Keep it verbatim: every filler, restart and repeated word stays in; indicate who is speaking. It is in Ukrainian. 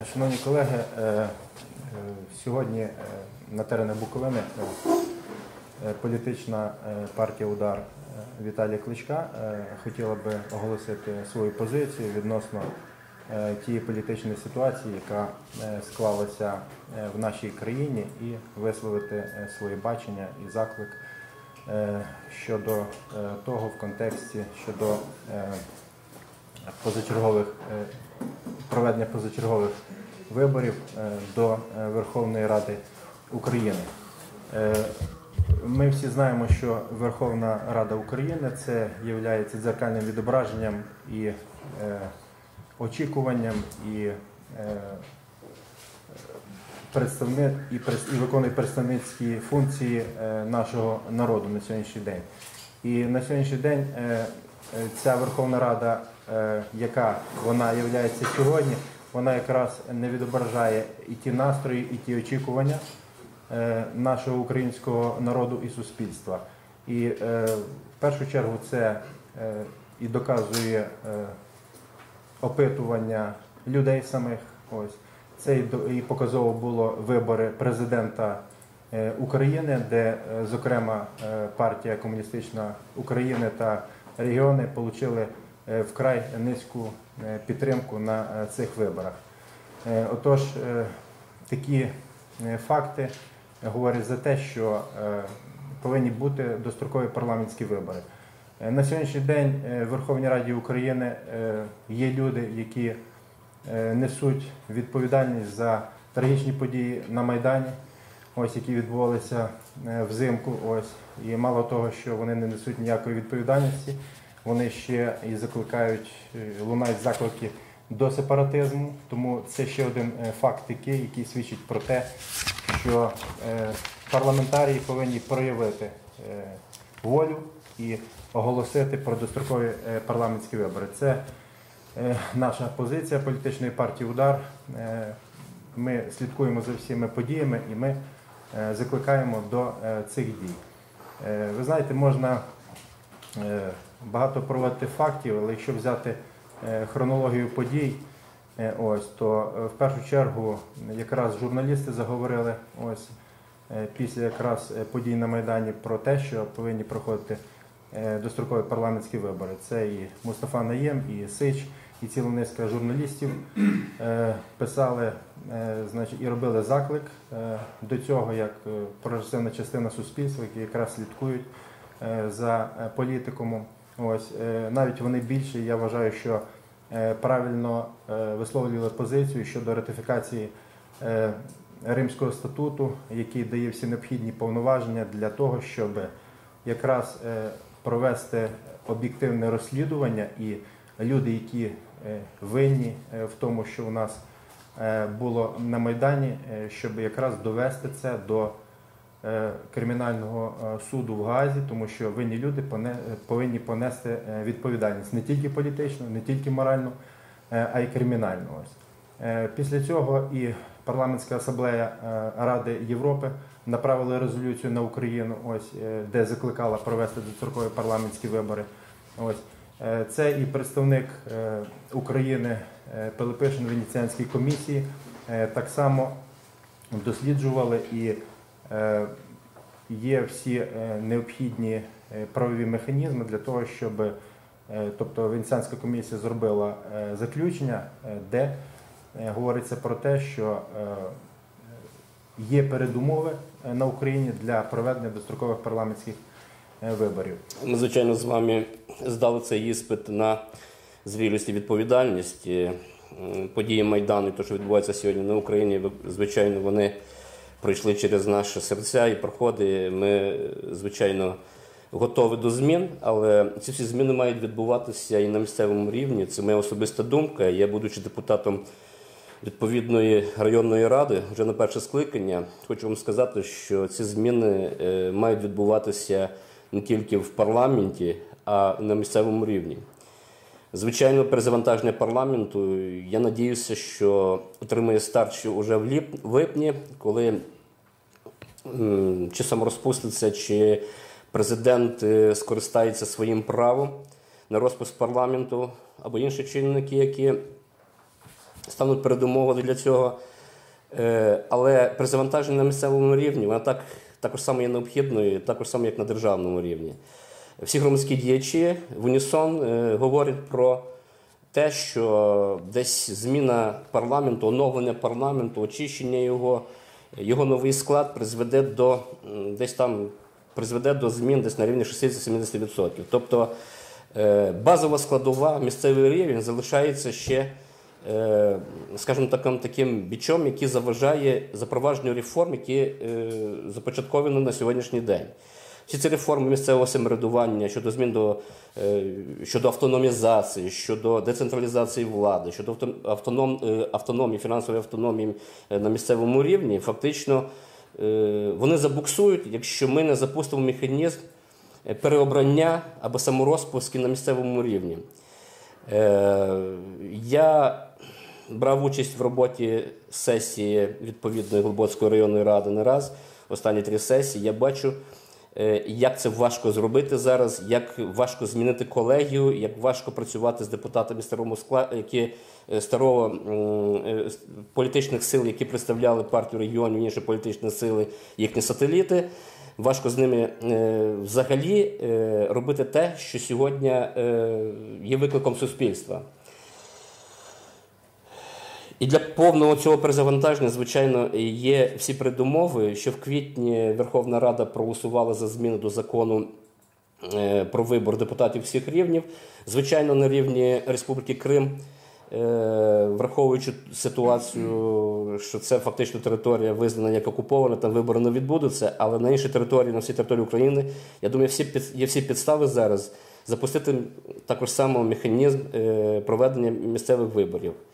Speaker 1: Шановні колеги, сьогодні на теренах Буковини політична партія «Удар» Віталія Кличка хотіла би оголосити свою позицію відносно тієї політичної ситуації, яка склалася в нашій країні, і висловити своє бачення і заклик щодо того в контексті щодо позачергових проведення позачергових виборів до Верховної Ради України. Ми всі знаємо, що Верховна Рада України – це є дзеркальним відображенням і е, очікуванням, і, е, представник, і, прес, і виконує представницькі функції е, нашого народу на сьогоднішній день. І на сьогоднішній день е, ця Верховна Рада, е, яка вона є сьогодні, вона якраз не відображає і ті настрої, і ті очікування нашого українського народу і суспільства. І е, в першу чергу це е, і доказує е, опитування людей самих. Ось. Це і, і показово було вибори президента е, України, де, е, зокрема, е, партія Комуністична України та регіони отримали е, вкрай низьку е, підтримку на е, цих виборах. Е, отож, е, такі е, факти говорять за те, що е, повинні бути дострокові парламентські вибори. Е, на сьогоднішній день е, в Верховній Раді України е, є люди, які е, несуть відповідальність за трагічні події на Майдані, ось, які відбувалися е, взимку. Ось. І мало того, що вони не несуть ніякої відповідальності, вони ще і закликають, е, лунають заклики до сепаратизму. Тому це ще один е, факт такий, який свідчить про те, що е, парламентарії повинні проявити е, волю і оголосити про дострокові е, парламентські вибори. Це е, наша позиція політичної партії «Удар». Е, ми слідкуємо за всіми подіями і ми е, закликаємо до е, цих дій. Е, ви знаєте, можна е, багато проводити фактів, але якщо взяти е, хронологію подій, Ось, то в першу чергу якраз журналісти заговорили ось, після якраз подій на Майдані про те, що повинні проходити дострокові парламентські вибори. Це і Мустафа Найєм, і Сич, і ціла низка журналістів писали, значить, і робили заклик до цього, як прогресивна частина суспільства, які якраз слідкують за політикумом. Ось, навіть вони більше, я вважаю, що правильно висловлювали позицію щодо ратифікації Римського статуту, який дає всі необхідні повноваження для того, щоб якраз провести об'єктивне розслідування, і люди, які винні в тому, що у нас було на Майдані, щоб якраз довести це до кримінального суду в Гаазі, тому що винні люди повинні понести відповідальність не тільки політичну, не тільки моральну, а й кримінальну. Ось. Після цього і парламентська асамблея Ради Європи направила резолюцію на Україну, ось, де закликала провести дострокові парламентські вибори. Ось. Це і представник України Пилипишин в Венеціанській комісії так само досліджували, і є всі необхідні правові механізми для того, щоб, тобто Венеціанська комісія зробила заключення, де говориться про те, що є передумови на Україні для проведення дострокових парламентських виборів.
Speaker 2: Ми, звичайно, з вами здали цей іспит на зрілість і відповідальність. Події Майдану, те, що відбувається сьогодні на Україні, звичайно, вони пройшли через наші серця і проходи. Ми, звичайно, готові до змін, але ці всі зміни мають відбуватися і на місцевому рівні. Це моя особиста думка. Я, будучи депутатом відповідної районної ради, вже на перше скликання, хочу вам сказати, що ці зміни мають відбуватися не тільки в парламенті, а на місцевому рівні. Звичайно, перезавантаження парламенту, я надіюся, що отримає старт ще вже в липні, коли чи саморозпуститься, чи президент скористається своїм правом на розпуск парламенту, або інші чинники, які стануть передумовою для цього. Е, Але при завантаженні на місцевому рівні вона так, також само є необхідною, також само, як на державному рівні. Всі громадські діячі в унісон е, говорять про те, що десь зміна парламенту, оновлення парламенту, очищення його, його новий склад призведе до, десь там, призведе до змін десь на рівні шістдесят-сімдесят відсотків. Тобто е, базова складова, місцевий рівень залишається ще, е, скажімо таким, таким бічом, який заважає запровадженню реформ, які е, започатковані на сьогоднішній день. Всі ці реформи місцевого самоврядування щодо змін до, щодо автономізації, щодо децентралізації влади, щодо автоном, автономії, фінансової автономії на місцевому рівні, фактично вони забуксують, якщо ми не запустимо механізм переобрання або саморозпуски на місцевому рівні. Я брав участь в роботі сесії відповідної Глибоцької районної ради не раз, останні три сесії. Я бачу, як це важко зробити зараз, як важко змінити колегію, як важко працювати з депутатами старого складу, які старого політичних сил, які представляли партію регіонів, інші політичні сили, їхні сателіти. Важко з ними взагалі робити те, що сьогодні є викликом суспільства. І для повного цього перезавантаження, звичайно, є всі передумови, що в квітні Верховна Рада проголосувала за зміни до закону про вибор депутатів всіх рівнів. Звичайно, на рівні Республіки Крим, враховуючи ситуацію, що це фактично територія визнана як окупована, там вибори не відбудуться, але на іншій території, на всій території України, я думаю, всі, є всі підстави зараз запустити також само механізм проведення місцевих виборів.